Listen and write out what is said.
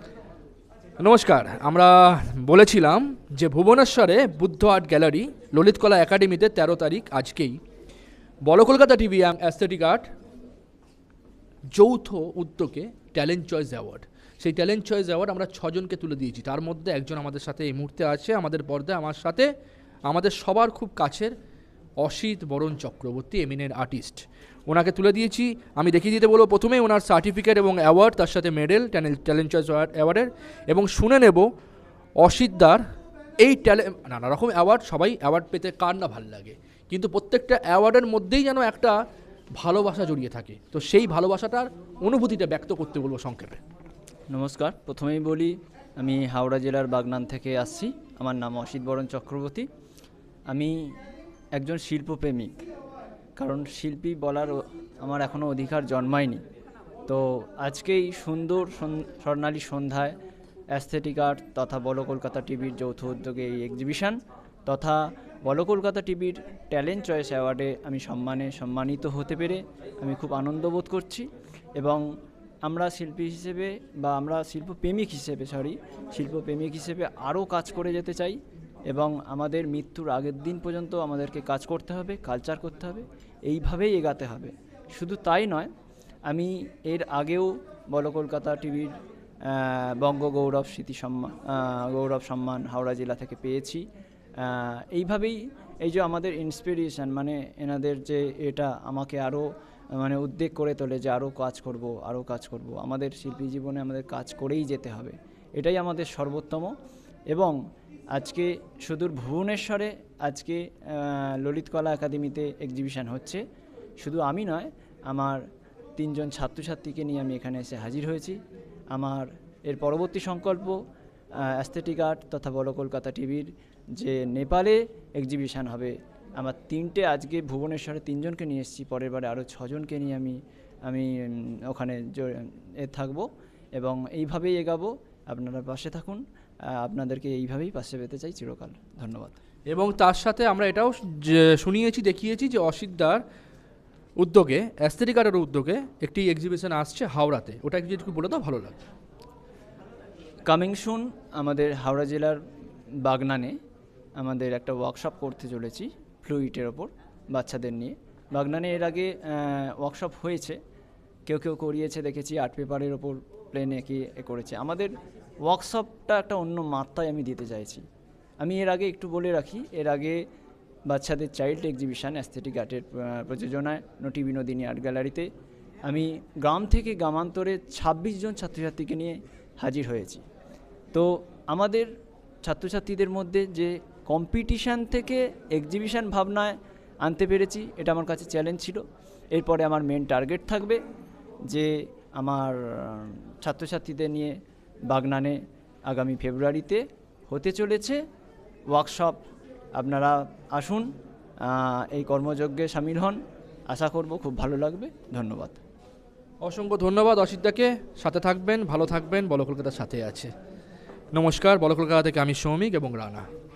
নমস্কার। আমরা বলেছিলাম যে ভুবনেশ্বরে বুদ্ধ আর্ট গ্যালারি ললিত কলা একাডেমিতে 13 তারিখ আজকেই বলো কলকাতা টিভি অ্যাস্থেটিক আর্ট যৌথ উদ্যোগে ট্যালেন্ট চয়েস অ্যাওয়ার্ড, সেই ট্যালেন্ট চয়েস অ্যাওয়ার্ড আমরা 6 জনকে তুলে দিয়েছি। তার মধ্যে একজন আমাদের সাথে এই মুহূর্তে আছে আমাদের পর্দায়, আমার সাথে, আমাদের সবার খুব কাছের অসিত বরণ চক্রবর্তী, এমিনেন্ট আর্টিস্ট। ওনাকে তুলে দিয়েছি। আমি দেখিয়ে দিতে বলবো প্রথমেই ওনার সার্টিফিকেট এবং অ্যাওয়ার্ড, তার সাথে মেডেল ট্যালেন্ট চয়েস অ্যাওয়ার্ডের, এবং শুনে নেব অসিতদার এই নানা রকম অ্যাওয়ার্ড, সবাই অ্যাওয়ার্ড পেতে কার না ভালো লাগে, কিন্তু প্রত্যেকটা অ্যাওয়ার্ডের মধ্যেই যেন একটা ভালোবাসা জড়িয়ে থাকে। তো সেই ভালোবাসাটার অনুভূতিটা ব্যক্ত করতে বলবো সংক্ষেপে। নমস্কার। প্রথমেই বলি, আমি হাওড়া জেলার বাগনান থেকে আসছি। আমার নাম অসিত বরণ চক্রবর্তী। আমি একজন শিল্পপ্রেমিক, কারণ শিল্পী বলার আমার এখনও অধিকার জন্মায়নি। তো আজকেই সুন্দর স্বর্ণালী সন্ধ্যায় অ্যাস্থেটিক আর্ট তথা বলো কলকাতা টিভির যৌথ উদ্যোগে এই এক্সিবিশন তথা বলো কলকাতা টিভির ট্যালেন্ট চয়েস অ্যাওয়ার্ডে আমি সম্মানিত হতে পেরে আমি খুব আনন্দ বোধ করছি। এবং আমরা শিল্পী হিসেবে বা আমরা শিল্পপ্রেমিক হিসেবে আরও কাজ করে যেতে চাই, এবং আমাদের মৃত্যুর আগের দিন পর্যন্ত আমাদেরকে কাজ করতে হবে, কালচার করতে হবে, এইভাবেই এগাতে হবে। শুধু তাই নয়, আমি এর আগেও বলো কলকাতা টিভির বঙ্গগৌরব গৌরব সম্মান হাওড়া জেলা থেকে পেয়েছি। এইভাবেই এই যে আমাদের ইন্সপিরেশন, মানে এনাদের যে এটা আমাকে আরও উদ্বেগ করে তোলে যে আরও কাজ করব। আমাদের শিল্পী জীবনে আমাদের কাজ করেই যেতে হবে, এটাই আমাদের সর্বোত্তম। এবং আজকে সুদূর ভুবনেশ্বরে আজকে ললিত কলা একাডেমিতে এক্সিবিশন হচ্ছে। শুধু আমি নয়, আমার 3 জন ছাত্রছাত্রীকে নিয়ে আমি এখানে এসে হাজির হয়েছি। আমার এর পরবর্তী সংকল্প অ্যাস্থেটিক আর্ট তথা বলো কলকাতা টিভির যে নেপালে এক্সিবিশন হবে, আমার 3টে আজকে ভুবনেশ্বরে 3 জনকে নিয়ে এসেছি, পরের বারে আরও 6 জনকে নিয়ে আমি ওখানে থাকবো, এবং এইভাবেই এগাবো। আপনারা পাশে থাকুন, আপনাদেরকে এইভাবেই পাশে পেতে চাই চিরকাল। ধন্যবাদ। এবং তার সাথে আমরা এটাও দেখিয়েছি যে অসিতদার উদ্যোগে, অ্যাস্থেটিক আর্টের উদ্যোগে একটি এক্সিবিশন আসছে হাওড়াতে, ওটা যদি একটু বলে দাও ভালো লাগবে। কামিং সুন আমাদের হাওড়া জেলার বাগনানে আমাদের একটা ওয়ার্কশপ করতে চলেছি ফ্লুইটের ওপর বাচ্চাদের নিয়ে। বাগনানে এর আগে ওয়ার্কশপ হয়েছে, কেউ করিয়েছে দেখেছি, আর্ট পেপারের ওপর প্লেনে কি করেছে। আমাদের ওয়ার্কশপটা একটা অন্য মাত্রায় আমি দিতে চাইছি। আমি এর আগে একটু বলে রাখি, এর আগে বাচ্চাদের চাইল্ড এক্সিবিশন অ্যাস্থেটিক আর্টের প্রযোজনায় নটি বিনোদিনী আর্ট গ্যালারিতে আমি গ্রাম থেকে গ্রামান্তরে 26 জন ছাত্রছাত্রীকে নিয়ে হাজির হয়েছি। তো আমাদের ছাত্রছাত্রীদের মধ্যে যে কম্পিটিশান থেকে এক্সিবিশন ভাবনায় আনতে পেরেছি, এটা আমার কাছে চ্যালেঞ্জ ছিল। এরপরে আমার মেন টার্গেট থাকবে যে আমার ছাত্রছাত্রীদের নিয়ে বাগনানে আগামী ফেব্রুয়ারিতে হতে চলেছে ওয়ার্কশপ। আপনারা আসুন, এই কর্মযজ্ঞে সামিল হন, আশা করব খুব ভালো লাগবে। ধন্যবাদ। অসংখ্য ধন্যবাদ অসিতদাকে। সাথে থাকবেন, ভালো থাকবেন, বলো কলকাতার সাথে আছে। নমস্কার। বলো কলকাতা থেকে আমি সৌমিক এবং রানা।